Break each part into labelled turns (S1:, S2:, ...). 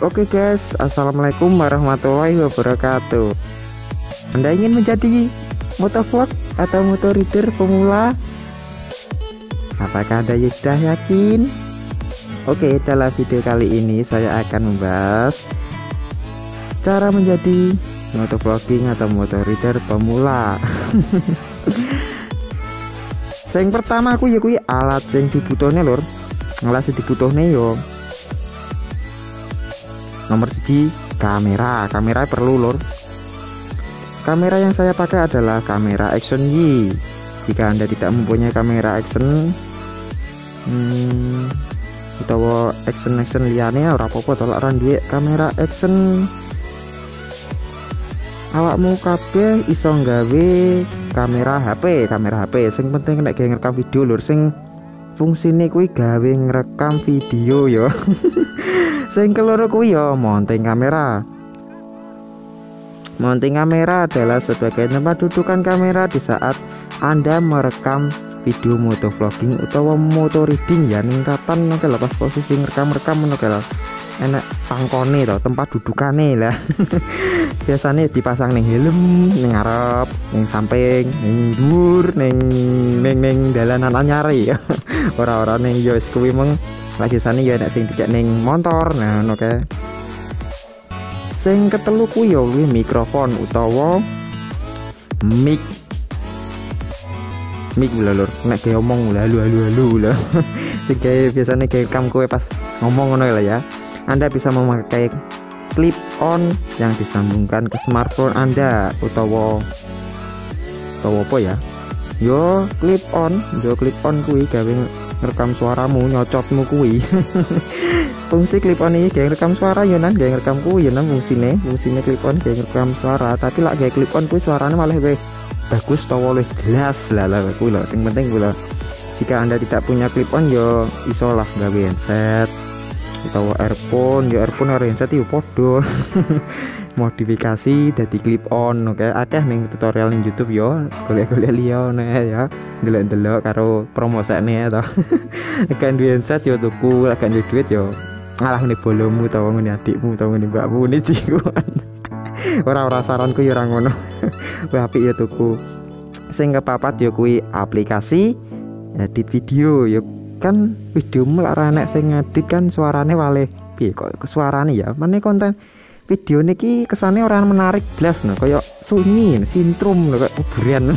S1: Oke guys, assalamualaikum warahmatullahi wabarakatuh. Anda ingin menjadi motovlog atau motorider pemula? Apakah Anda sudah yakin? Oke, dalam video kali ini saya akan membahas cara menjadi motovlogging atau motorider pemula. Yang pertama aku ya kuwi alat yang dibutuhne lur. Alat yang dibutuhne yo nomor 1 kamera perlu lur. Kamera yang saya pakai adalah kamera Action Y. Jika Anda tidak mempunyai kamera action utawa action liyane ora apa-apa tolak ora duwe kamera action, awakmu kabeh iso nggawe kamera HP sing penting nek gawe ngerekam video lur, sing fungsine kuwi gawe ngerekam video ya. Sing keloro kuwi ya mounting kamera. Mounting kamera adalah sebagai tempat dudukan kamera di saat Anda merekam video motovlogging utawa motoriding ya, ning ratan oke lah pas posisi ngerekam oke lah. Enak pangkone to, tempat dudukane lah. Biasanya dipasang ning helm, ning ngarep, ning samping, ning dhuwur, ning dalanan anyare ya. Ora ning yo wis kuwi meng lagi sana ya enak sing dikek ning motor. Nah oke. Sing ketelu ku yo kuwi mikrofon utawa mic lho lur. Nek ge ngomong halo lah. Sing biasanya kayak rekam kowe pas ngomong ngono lah ya. Anda bisa memakai clip on yang disambungkan ke smartphone Anda utawa apa ya? Yo clip on kuwi gawe ngerekam suaramu, nyocotmu kuwi. Fungsi clip on ini gawe rekam suara yo nan, gawe rekam kuwi yo nan fungsine clip on gawe rekam suara, tapi lak gawe clip on kuwi suaranya malah luwih bagus utawa luwih jelas lah kuwi lho. Sing penting kuwi lho. Jika Anda tidak punya clip on yo iso lah gawe headset utawa earphone karo headset yo padha. Modifikasi dadi clip on. Oke, akeh ning tutorial ning YouTube yo, golek-golek liya ya. Delok-delok karo promosane to. Nek duwe headset yo tuku, lek duwe duit yo ngalah ngene bolomu utawa ngene adikmu utawa ngene mbakmu ne jikuan. Ora saranku yo ora ngono. Kuwi apik yo tuku. Sing kepapat yo kuwi aplikasi edit video yo, kan videomu lak enek sing ngedit kan suarane waleh piye kok suarane ya. Mene konten video niki kesannya orang menarik blas no, kayak sunyi sintrum no, kayak kuburan.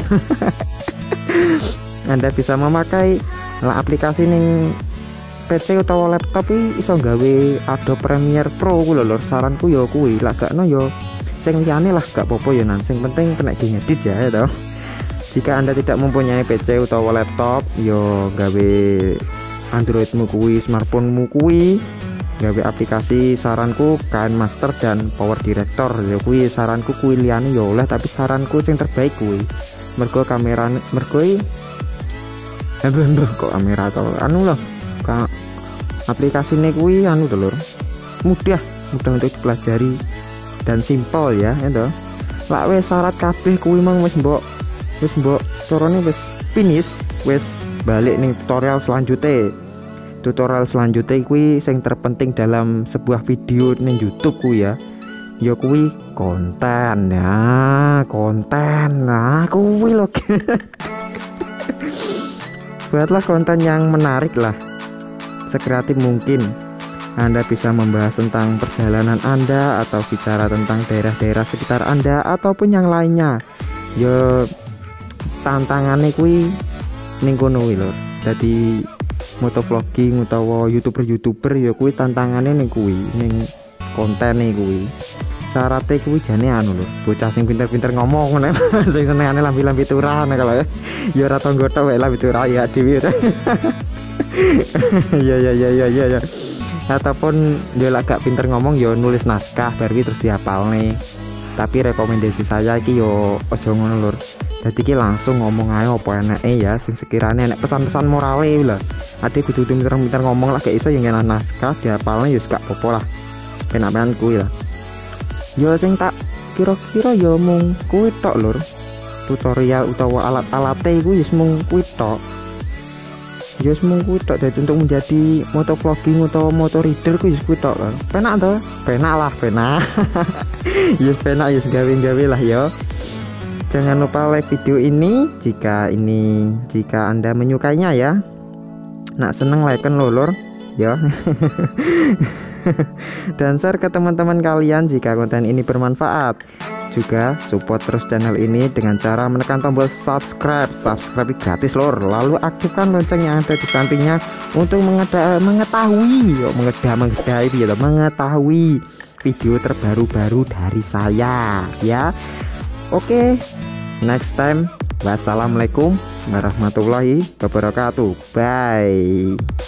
S1: Anda bisa memakai aplikasi ning PC utawa laptop iso gawe Adobe Premiere Pro ku lho. Saranku yo kuwi, lak gak no yo sing liyane lah gak popo yo nan, sing penting kena ngedit ya to. Jika Anda tidak mempunyai PC utawa laptop yo gawe Androidmu kuwi, smartphonemu kuwi, gawe aplikasi. Saranku KineMaster dan Power Director ya kuwi saranku kuwi, liyane ya oleh tapi saranku sing terbaik kuwi mergo kamera kok kamera to anu loh aplikasine kuwi anu to lur, mudah untuk dipelajari dan simpel ya itu. Lak wis syarat kabeh kuwi mang wis mbok carane wis finish, wis balik ning tutorial selanjutnya kuwi. Sing terpenting dalam sebuah video ning YouTube kuwi ya kuwi konten kuwi lho. Buatlah konten yang menarik lah, sekreatif mungkin. Anda bisa membahas tentang perjalanan Anda atau bicara tentang daerah-daerah sekitar Anda ataupun yang lainnya. Tantangannya kuwi ning kono kuwi lho. Dadi motovlogging utawa youtuber ya kuwi tantangane ning kuwi, ning kontene kuwi. Syaratnya kuwi jane anu lho, bocah sing pinter-pinter ngomong nek sing senengane lambi-lambi turah nek kalau ya ora tanggo tok wae lambi turah ya dhewe. Ya. Ataupun dia gak pinter ngomong ya nulis naskah baru terus dihafalne. Tapi rekomendasi saya iki yo aja ngono lur. Dadi ki langsung ngomong ae apa enake ya, sing sekiranya enek pesan-pesan morale lah. Ade kudu pinter-pinter ngomong lah, gak iso yang enak naskah dihafalne ya gak apa-apa lah. Penak-penak kuwi lah. Yo sing tak kira-kira yo mung kuwi tok lur. Tutorial utawa alat-alate iku wis mung kuwi tok. Ya semua kuwi tok dadi untuk menjadi motovlogging atau motor reader ku ya kuwi tok kan. Penak to? Penak lah, penak. Ya penak ya gawe-gawe lah ya. Jangan lupa like video ini jika Anda menyukainya ya. Nak seneng like kan lor ya. Dan share ke teman-teman kalian jika konten ini bermanfaat. Juga support terus channel ini dengan cara menekan tombol subscribe. Subscribe gratis lor. Lalu aktifkan lonceng yang ada di sampingnya untuk mengetahui video terbaru-baru dari saya ya. Oke, next time. Wassalamualaikum warahmatullahi wabarakatuh. Bye.